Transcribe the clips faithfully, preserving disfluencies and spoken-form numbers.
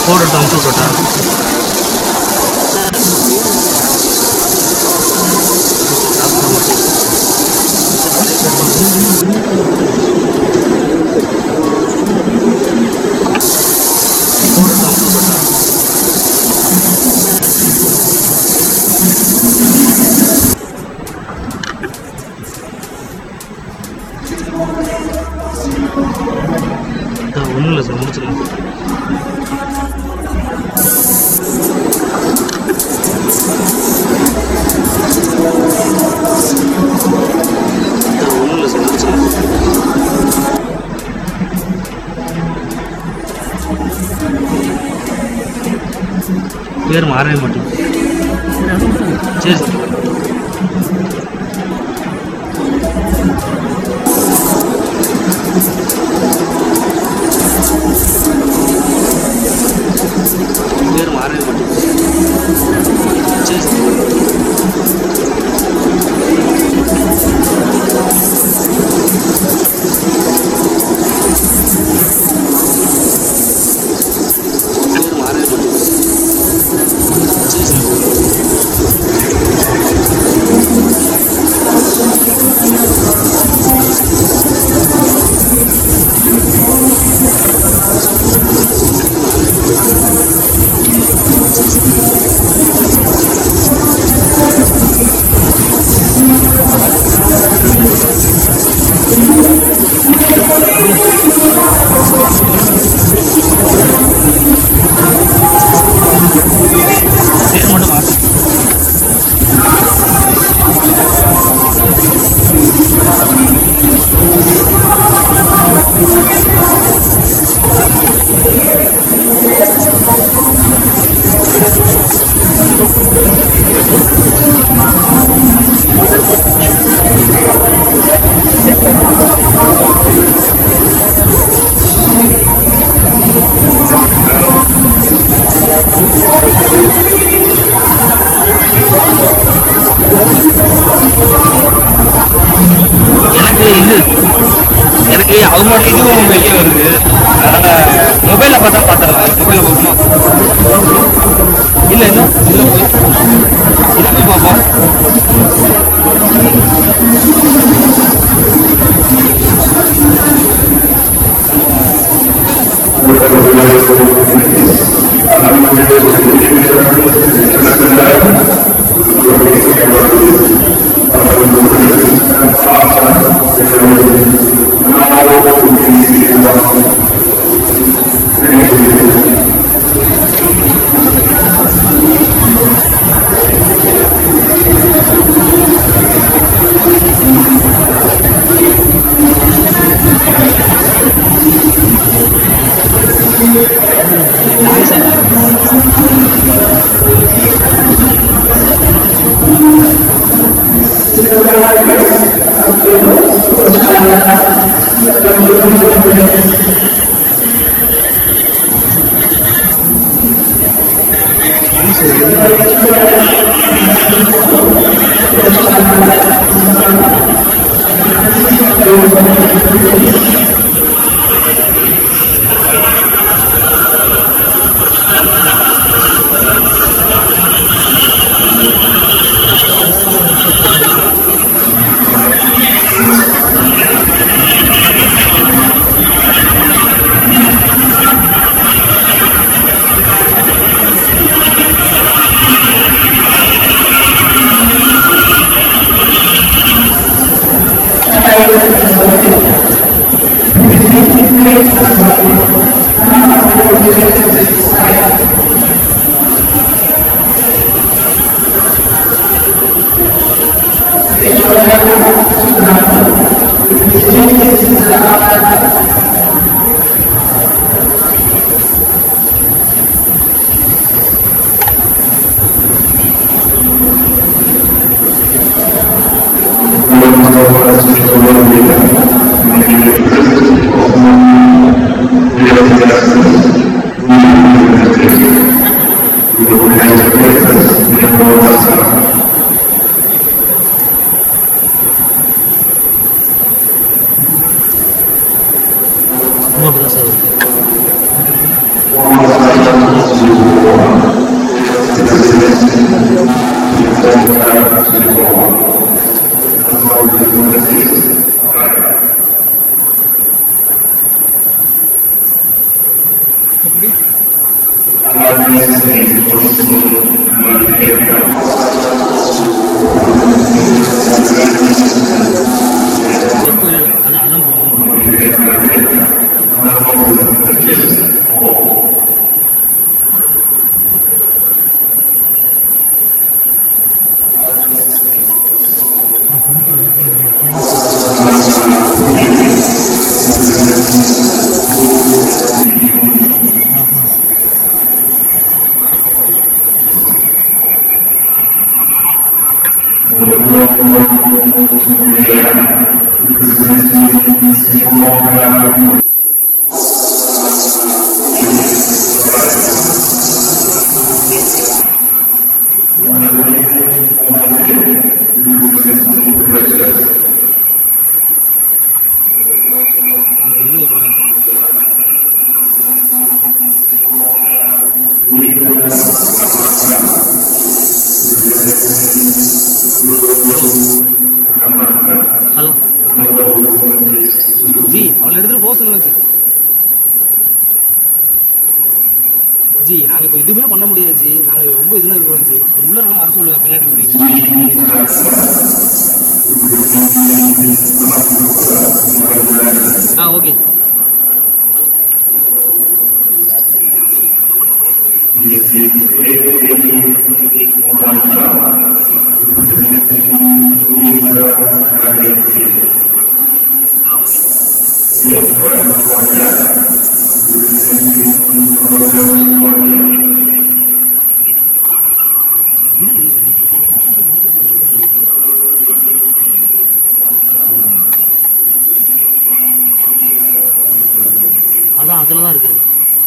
போடட்டும் அமுச்சு விட்டா ஒன்றும் இல்லை சார் முடிச்சிடலாம் ஒன்றும் இல்லை சார் முடிச்சிடலாம் பேர் மாறவே மாட்டேன் சரி சார் பேர் மாறவே மாட்டேன் சரி சார் எனக்கு ஆட்டோமேட்டிக்கும் வெளியே வருது. அதனால் மொபைலில் பார்த்தா பார்த்துடலாம். மொபைலில் பார்க்கணுமா இல்லை இன்னும் இதில் போய் இதில் போய் பார்ப்போம். Vamos a ஹலோ ஜி அவளை எடுத்துட்டு போக சொல்லுங்க ஜி. ஜி நாங்க இப்போ எதுவுமே பண்ண முடியாது ஜி. நாங்க ரொம்ப இதுல இருக்கிறோம் ஜி. உள்ள நம்ம வர சொல்லுங்க பின்னாடி முடி. ஆ ஓகே. அதான் அதில் தான் இருக்குது.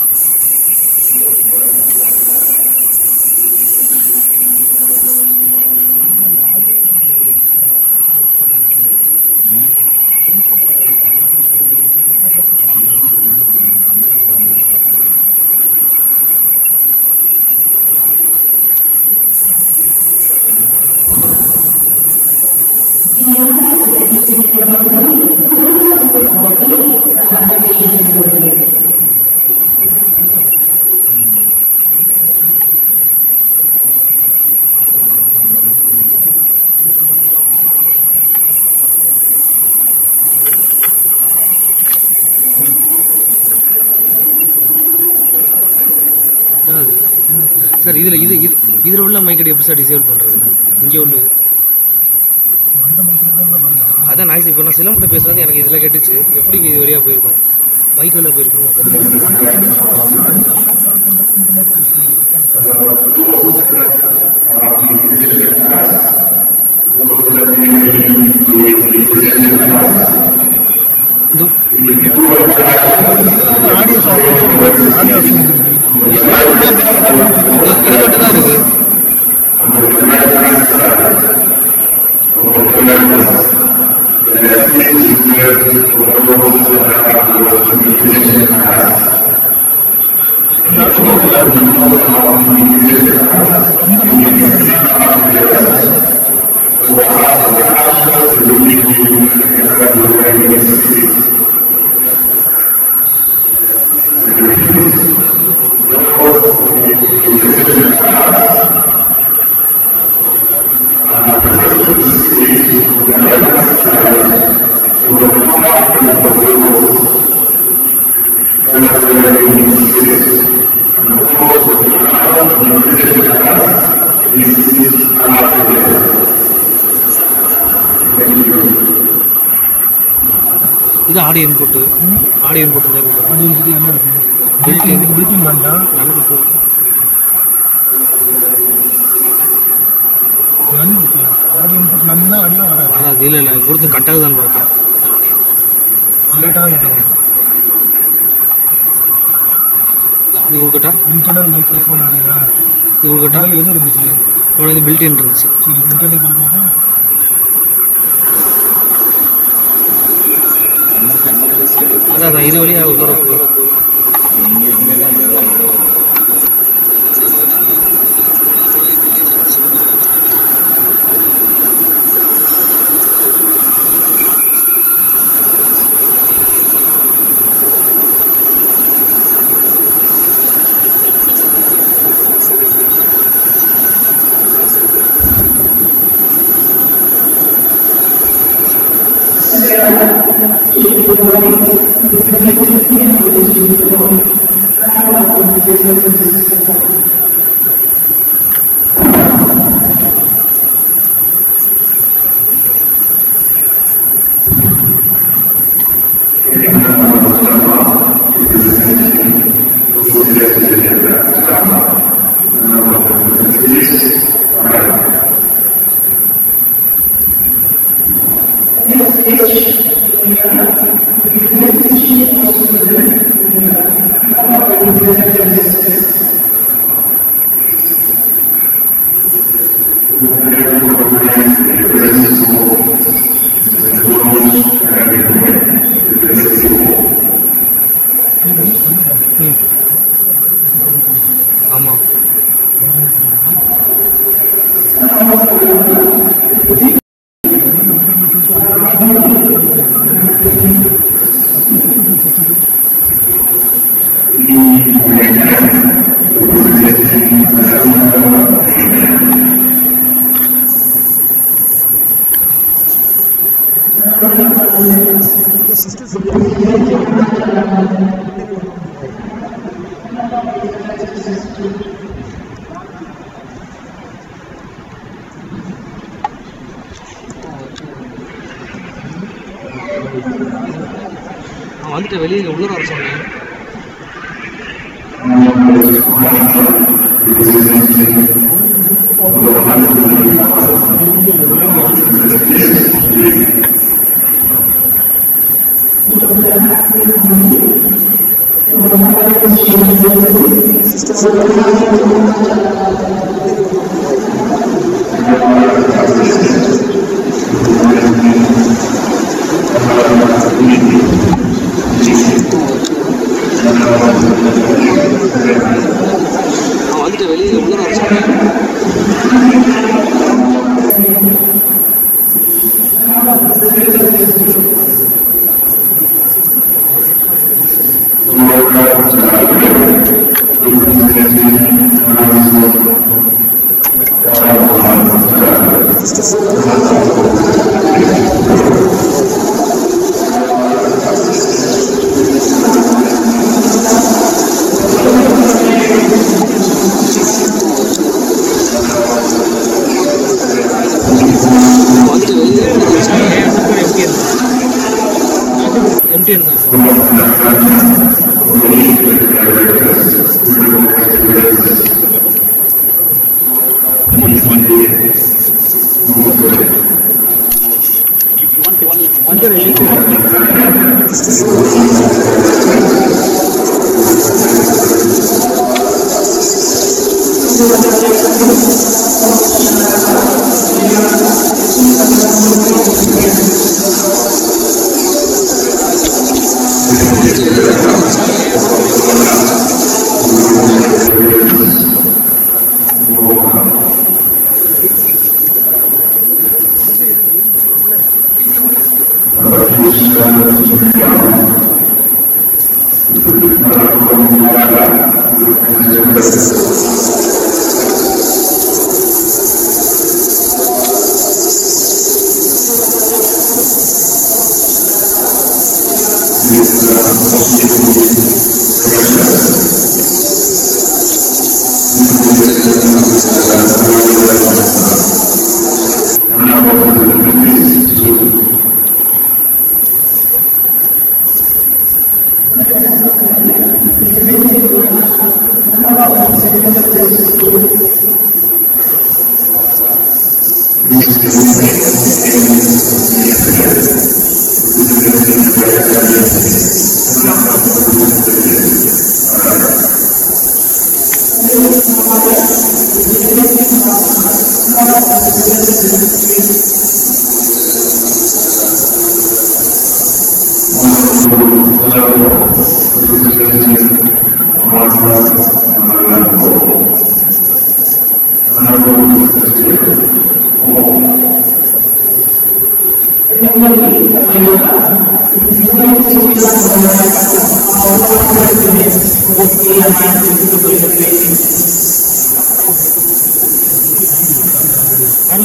சார் இதில் இது இது இதில் உள்ள மைக்கடி எப்படி சார் டிசேபிள் பண்ணுறது? இங்கே உள்ள அதான் நாய்ஸ். இப்போ நான் சிலம்பட்ட பேசுறது எனக்கு இதில் கேட்டுச்சு. எப்படி இது வழியாக போயிருக்கோம்? மைக் உள்ள போயிருக்கோம். தான் இருக்கு. இது ஆடியோ இன்புட். ஆடியோ இன்புட் தான் இருக்கு. ஆடியோ இன்புட் என்ன இருக்கு? பில்டிங் பில்டிங் வேண்டாம். நமக்கு போ ஆடியோ இன்புட் நல்லா ஆடியோ வராது. இல்லை இல்லை கொடுத்து கட்டாக தான் பார்த்தேன். லேட்டாக கட்டாங்க. இது கொடுக்கட்டா? இன்டர்னல் மைக்ரோஃபோன் ஆடுங்க. இது கொடுக்கட்டா? எதுவும் இருந்துச்சு. இது பில்டின் இருந்துச்சு. சரி இன்டர்னல் கொடுக்கணும். அதான் இது வழியாக உள்ள போய் ஆமாம் நான் வந்துட்டு வெளியே உள்ள வர சொன்னேன். நான் வந்துட்டு வெளியே உள்ள வர சொன்னேன்.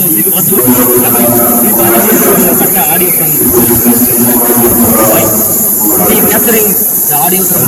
Audio capturing the audio from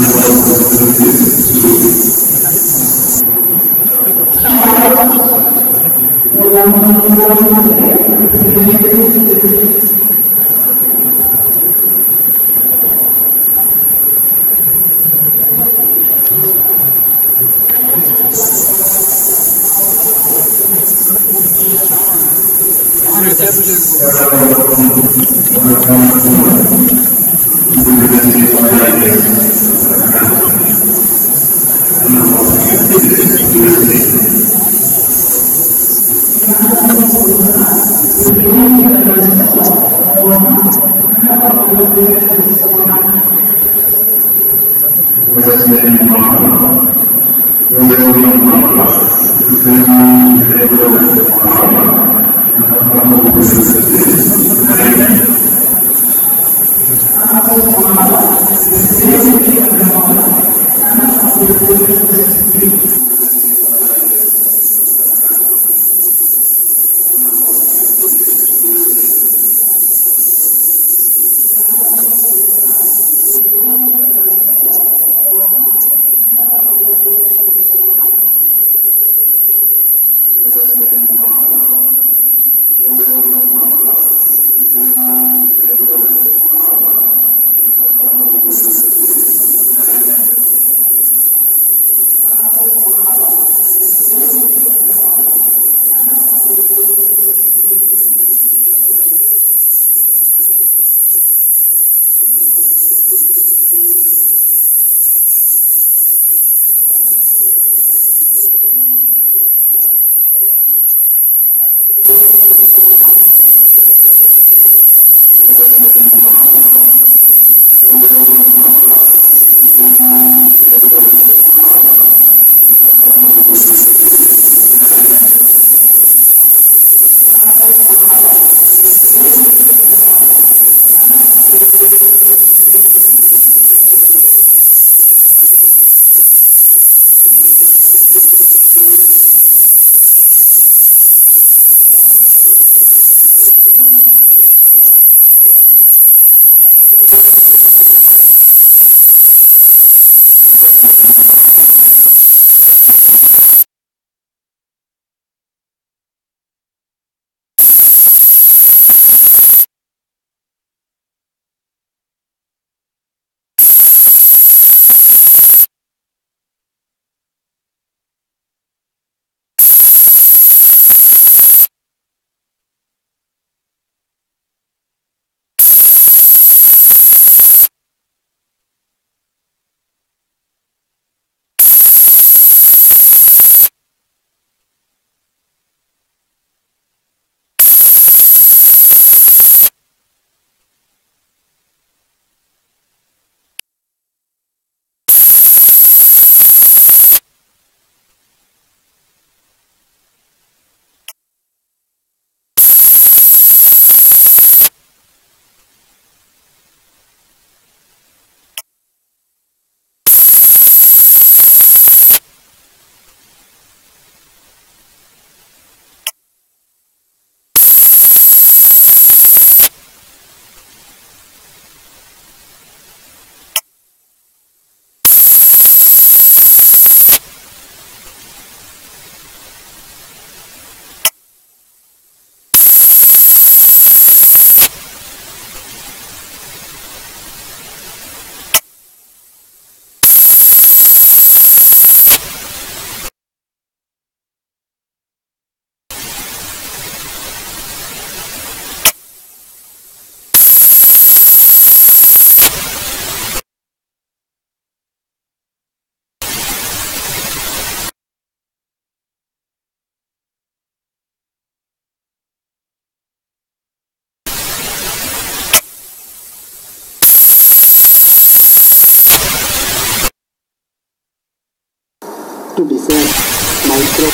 To design micro,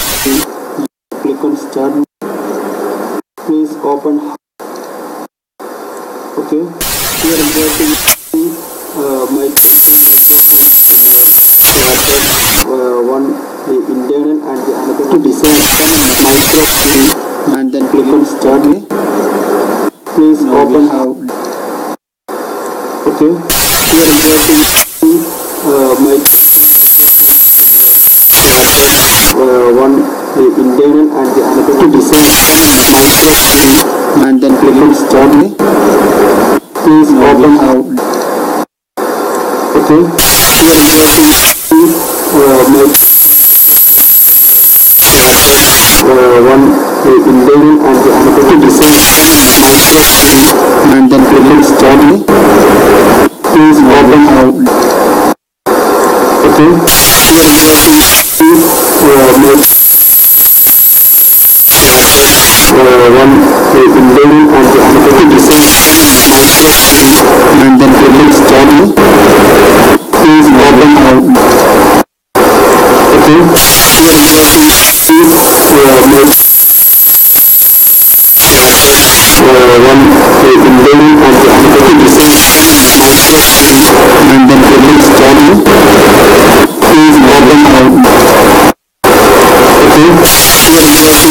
click on start. Please open. Okay, here I'm going to use uh, my uh, one the internal and the another to design micro, and then click on start. Please now open. Okay. we are interested in uh, my uh, one the internal and the another to design micro screen and then click on start. Please open out. Okay, we are interested in uh, my uh, one the internal and the another to design micro screen and then click on start. Please open out. Okay, we are interested in uh, my uh, one the internal and the another to design micro screen and then click on start. Please open out. Okay, we are interested in uh, my uh, one the internal and the another to design micro screen and then click on start. Please open out. Okay, we are interested